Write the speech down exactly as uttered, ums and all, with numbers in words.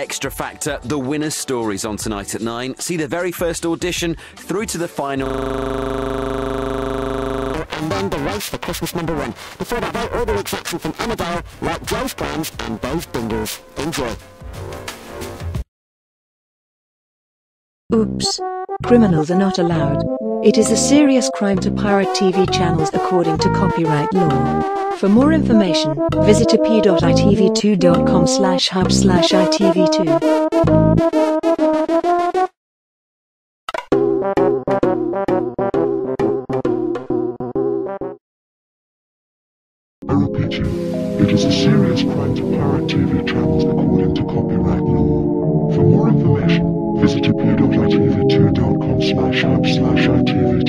Extra Factor, the winner's stories on tonight at nine. See the very first audition through to the final. And then the race for Christmas number one. Before that, vote all the exception from Annabelle, like Joe's Plans and Dave's Bingles. Enjoy. Oops. Criminals are not allowed. It is a serious crime to pirate T V channels according to copyright law. For more information, visit p dot i t v two dot com slash hub slash I T V two. I repeat you, it is a serious crime to pirate T V channels according to copyright law. For more information, visit p dot i t v two dot com slash hub slash I T V two.